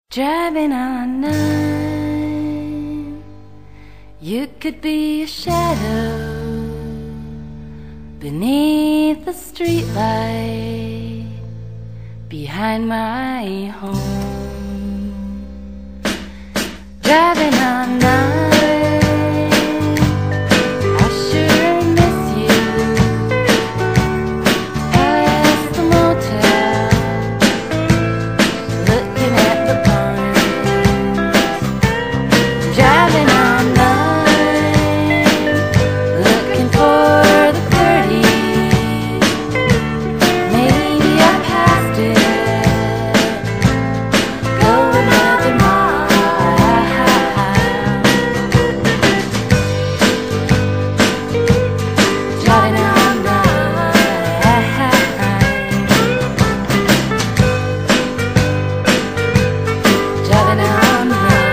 Driving on nine, you could be a shadow beneath the streetlight behind my home. Driving on nine, I sure miss you. Past the motel, looking at the barns. Driving on nine, looking for the 30. Maybe I passed it. Go another mile. Driving on nine, driving on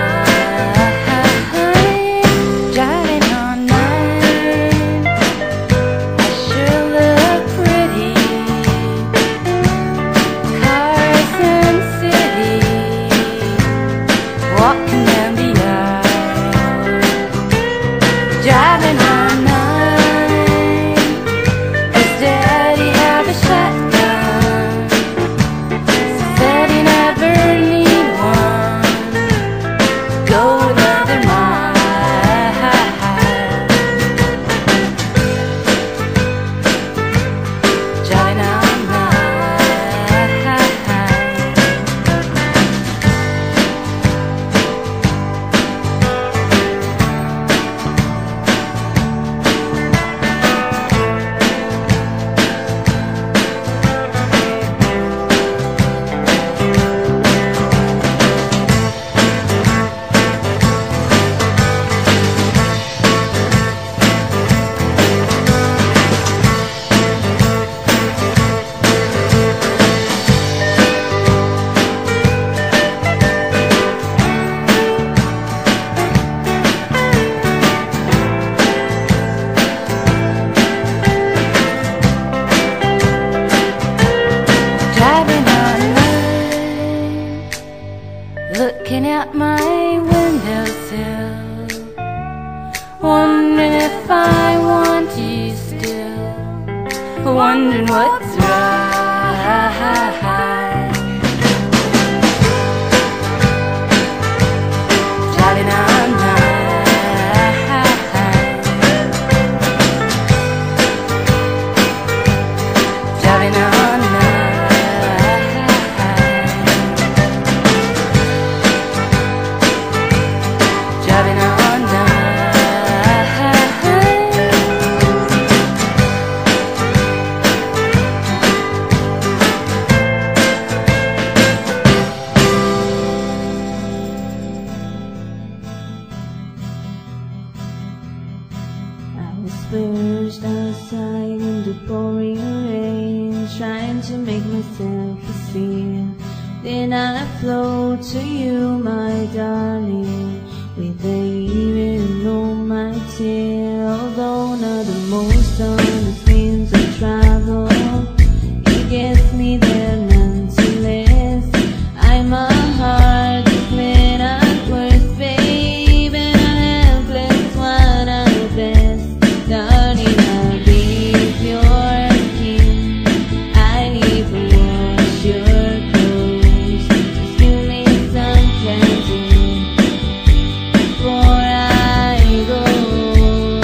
nine, driving on nine. I sure look pretty. Carson City, walking down the aisle. Driving on nine, does Daddy have a shotgun? Said he never need one. Go another mile. Driving on nine, driving on nine, looking out my windowsill, wondering if I want you still, wondering what's right. Driving on nine, driving on nine, driving on nine. I was first outside in the pouring rain, trying to make myself see. Then I flow to you, my darling, with the evening on my tail. Although not the most honest means of travel, it gets me there nonetheless. I'm a heart that's made at worst, babe, and a helpless one at best. Darling, I'll be your king. I even wash your clothes. Just give me some candy before I go.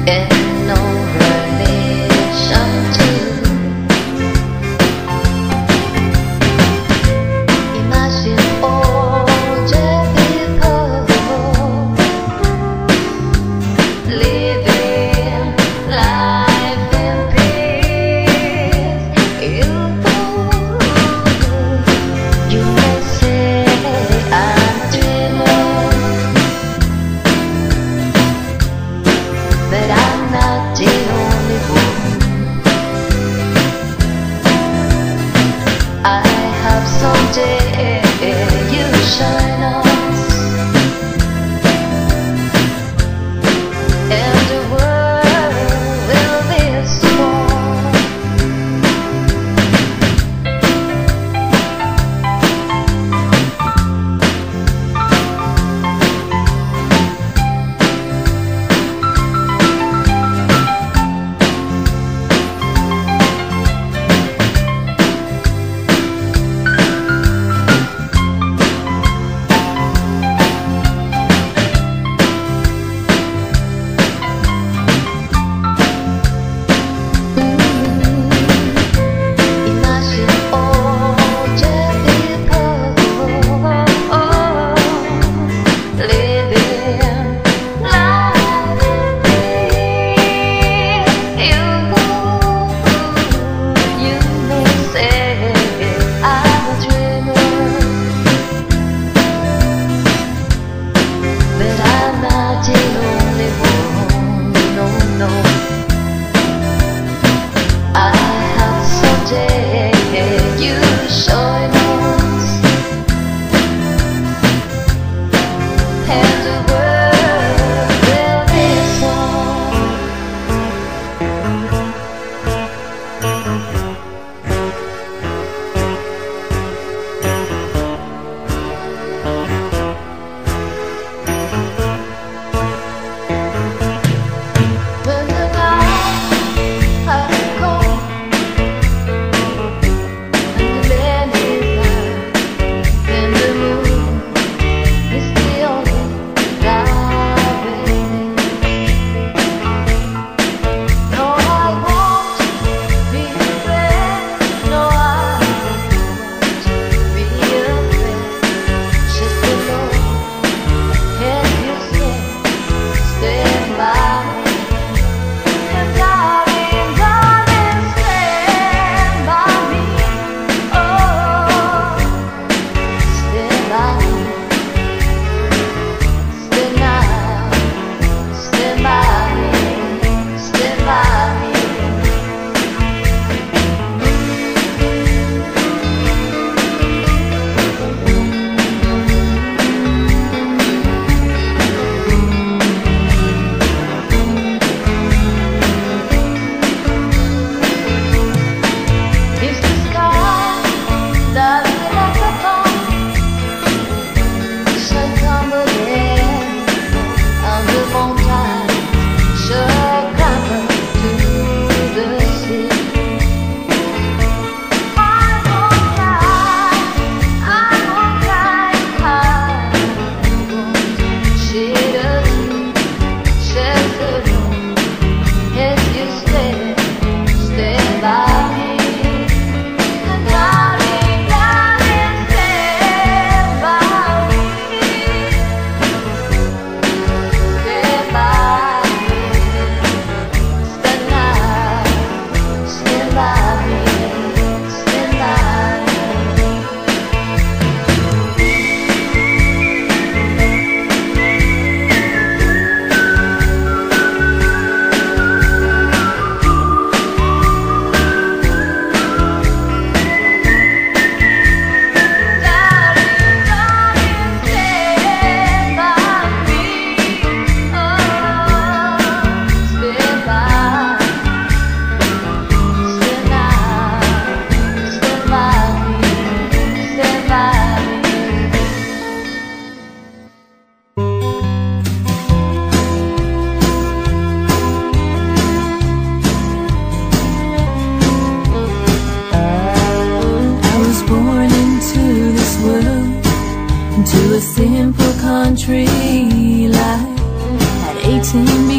to a simple country life. At 18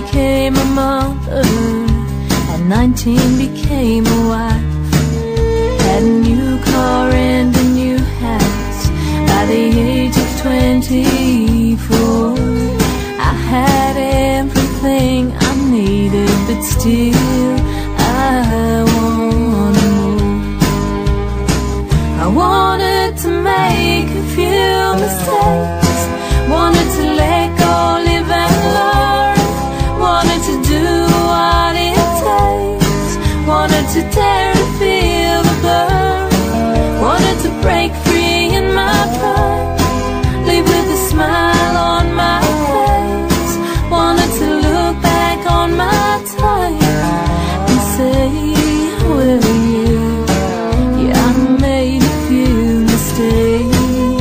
became a mother, at 19 became a wife, had a new car and a new house by the age of 24. I had everything I needed, but still I wanted more. I wanted to make a few mistakes, wanted to let go, live and learn, wanted to do what it takes, wanted to dare to feel the burn, wanted to break free in my pride, live with a smile on my face, wanted to look back on my time and say, well, yeah, I made a few mistakes.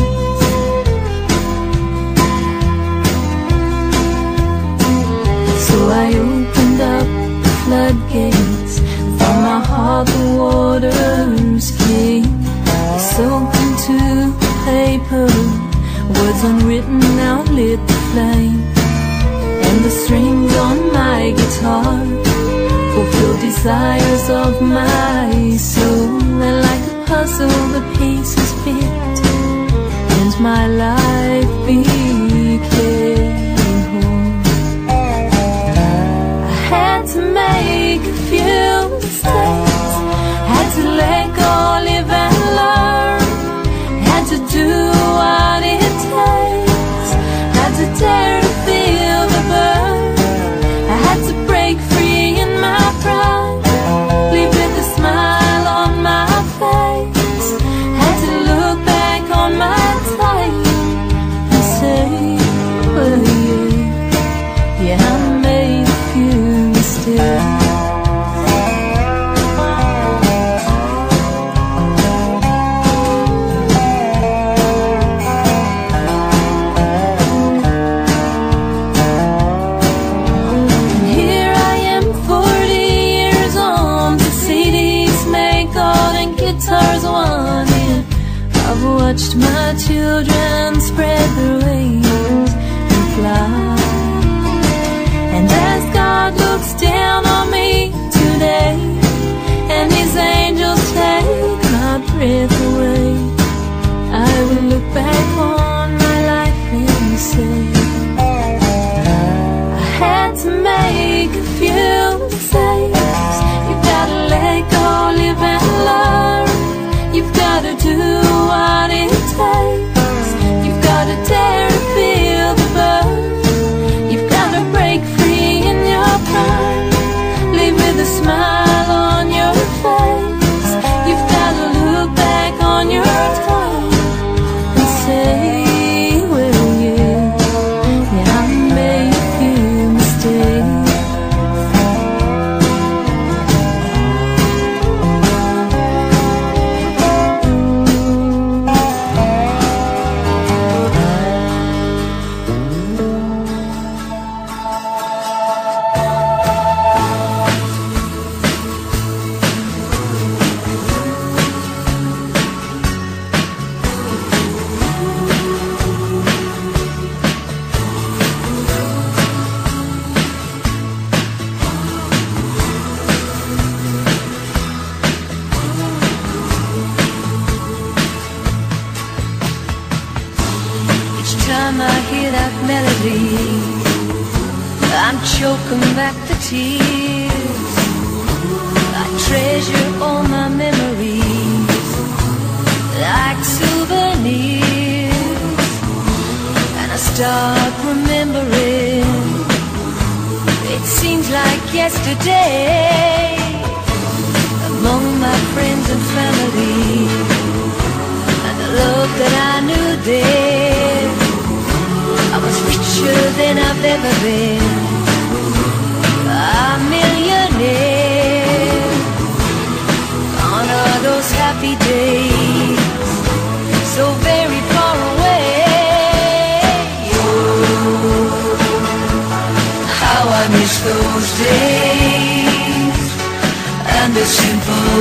So I opened up the floodgates, and from my heart the waters came. They soaked into paper, words unwritten outlit the flame, and the strings on my guitar fulfilled desires of my soul. And like a puzzle the pieces fit, and my life became whole. I had to make a few mistakes, had to let go, live and learn, had to do what it takes, had to dare to feel the burn. I had to break free in my pride, live with a smile on my face, had to look back on my time and say, well, yeah, I made a few mistakes. Guitars wanted. I've watched my children spread their wings and fly. And as God looks down on me today, and His angels take my breath away, I will look back on my life and say, I had to make a few mistakes. You gotta let go, live and learn. You've gotta do what it takes. You've gotta dare to feel the burn. You've gotta break free in your pride, live with a smile on your face. You've gotta look back on your time and say, well, yeah, I made a few mistakes. Time I hear that melody, I'm choking back the tears. I treasure all my memories like souvenirs, and I start remembering. It seems like yesterday, among my friends and family, and the love that I knew then. I was richer than I've ever been, a millionaire. Gone are those happy days, so very far away. Oh, how I miss those days, and the simple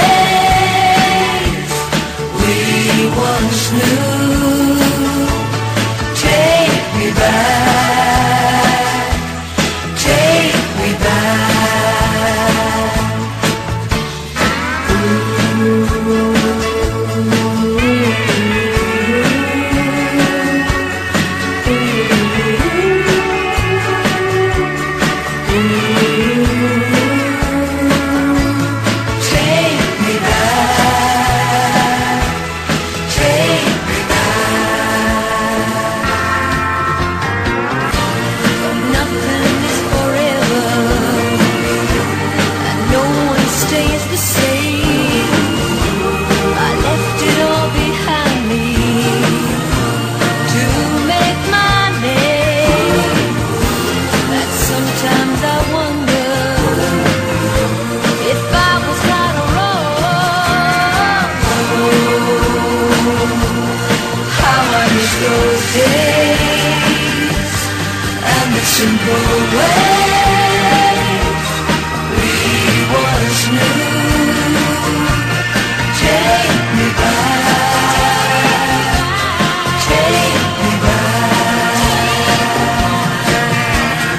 ways we once knew. Take me back, take Those days and the simple ways we once knew. Take me back, take me back.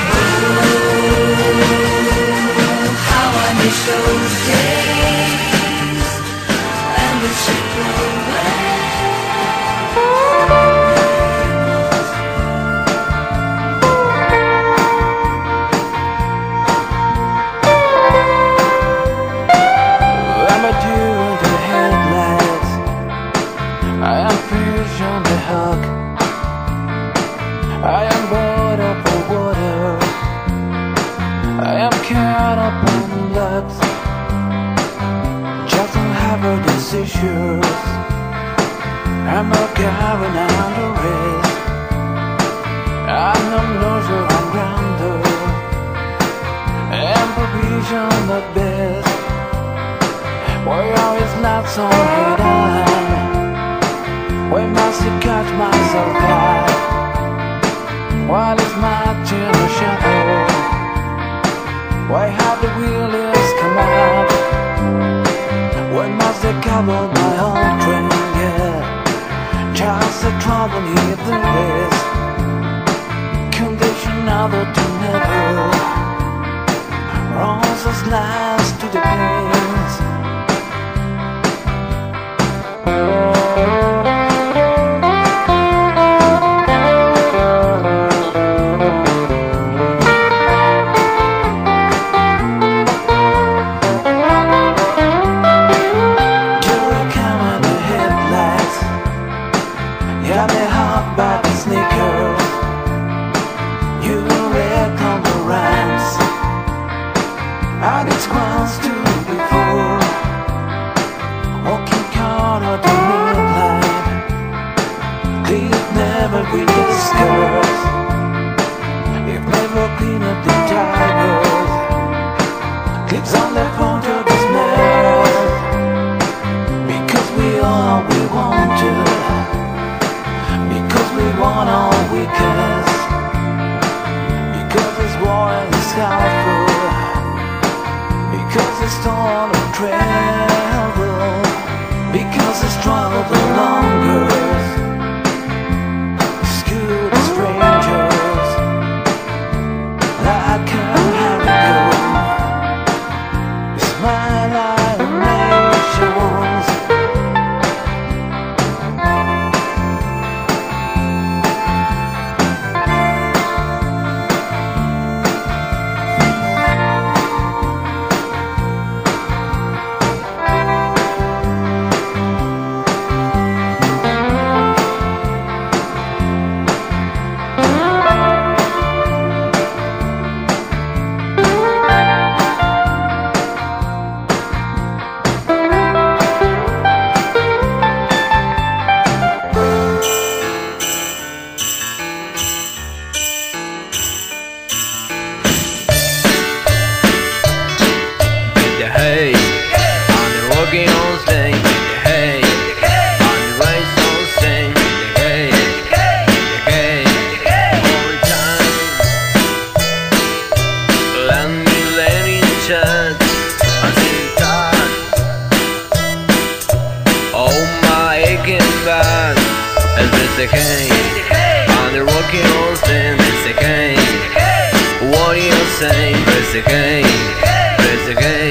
Oh, how I miss those days and the simple ways. I am bored up for water. I am caught up on that. Just don't have all these issues. I'm not carrying under it. I'm not noisy and grander. And provision the best. Why always not so head on? Why must I catch myself back? While it's marching the shadow, why have the wheels come up? Why must I cover my own train? Yeah, just the trouble here there is. Condition other to never. Roses last to the pains. Got me hot by the sneakers. You wreck on the ramps. I did squats too before. Walking corner to moonlight. They've never been discussed. You've never cleaned up the tires. Clips on the phone to the snares. Because we all we wanted. Because we want all we can. Because this war is helpful. Because it's all of travel. Because it's struggle the longest. It's good as strangers. Like a hurricane. It's my life nations. Hey, on the walking on stage. Hey, on the race on stage. Hey, hey, all the time. Let me let in chance. I see that. Oh my aching back. And this again. On the walking on stage. This again. What do you say? This again. This again.